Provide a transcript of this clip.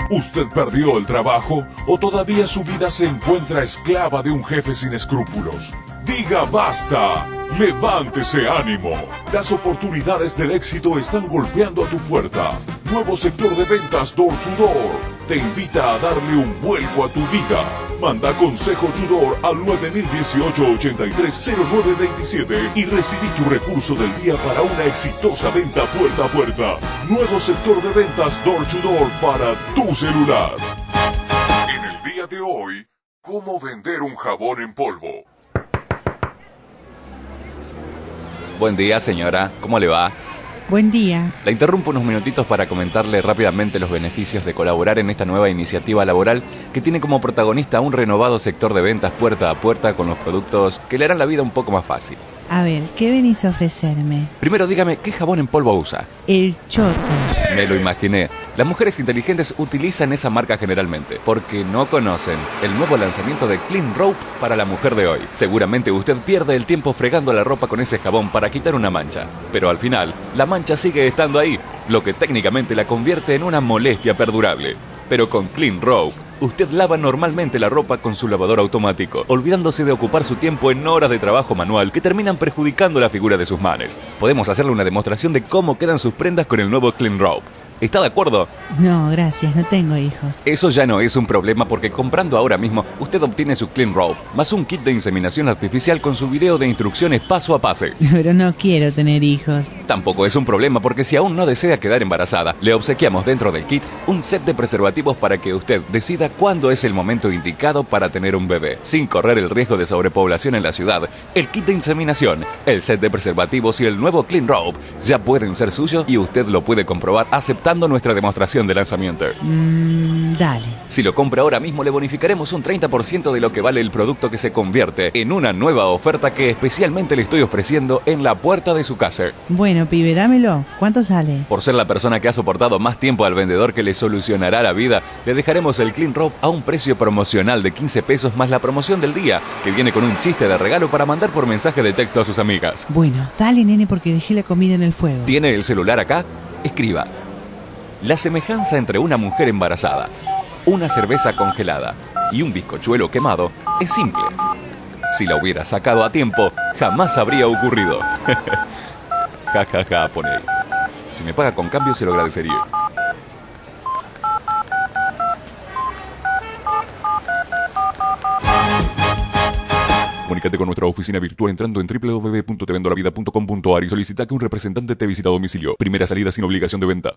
¿Usted perdió el trabajo o todavía su vida se encuentra esclava de un jefe sin escrúpulos? Diga basta. Levántese ánimo. Las oportunidades del éxito están golpeando a tu puerta. Nuevo sector de ventas Door to Door te invita a darle un vuelco a tu vida. Manda consejo to Door al 9018-830927 y recibí tu recurso del día para una exitosa venta puerta a puerta. Nuevo sector de ventas Door to Door para tu celular. En el día de hoy, ¿cómo vender un jabón en polvo? Buen día, señora. ¿Cómo le va? Buen día. La interrumpo unos minutitos para comentarle rápidamente los beneficios de colaborar en esta nueva iniciativa laboral que tiene como protagonista un renovado sector de ventas puerta a puerta con los productos que le harán la vida un poco más fácil. A ver, ¿qué venís a ofrecerme? Primero dígame, ¿qué jabón en polvo usa? El Choto. Me lo imaginé. Las mujeres inteligentes utilizan esa marca generalmente, porque no conocen el nuevo lanzamiento de Clean Rope para la mujer de hoy. Seguramente usted pierde el tiempo fregando la ropa con ese jabón para quitar una mancha, pero al final, la mancha sigue estando ahí, lo que técnicamente la convierte en una molestia perdurable. Pero con Clean Rope, usted lava normalmente la ropa con su lavador automático, olvidándose de ocupar su tiempo en horas de trabajo manual que terminan perjudicando la figura de sus manes. Podemos hacerle una demostración de cómo quedan sus prendas con el nuevo Clean Rope. ¿Está de acuerdo? No, gracias, no tengo hijos. Eso ya no es un problema porque comprando ahora mismo usted obtiene su Clean Rope, más un kit de inseminación artificial con su video de instrucciones paso a paso. Pero no quiero tener hijos. Tampoco es un problema porque si aún no desea quedar embarazada, le obsequiamos dentro del kit un set de preservativos para que usted decida cuándo es el momento indicado para tener un bebé, sin correr el riesgo de sobrepoblación en la ciudad. El kit de inseminación, el set de preservativos y el nuevo Clean Rope ya pueden ser suyos y usted lo puede comprobar aceptando nuestra demostración de lanzamiento. Dale. Si lo compra ahora mismo le bonificaremos un 30% de lo que vale el producto que se convierte en una nueva oferta que especialmente le estoy ofreciendo en la puerta de su casa. Bueno, pibe, dámelo. ¿Cuánto sale? Por ser la persona que ha soportado más tiempo al vendedor que le solucionará la vida, le dejaremos el Clean Rope a un precio promocional de 15 pesos más la promoción del día, que viene con un chiste de regalo para mandar por mensaje de texto a sus amigas. Bueno, dale, nene, porque dejé la comida en el fuego. ¿Tiene el celular acá? Escriba. La semejanza entre una mujer embarazada, una cerveza congelada y un bizcochuelo quemado es simple. Si la hubiera sacado a tiempo, jamás habría ocurrido. Ja, ja, ja, pone. Si me paga con cambio, se lo agradecería. Comunícate con nuestra oficina virtual entrando en www.tevendolavida.com.ar y solicita que un representante te visite a domicilio. Primera salida sin obligación de venta.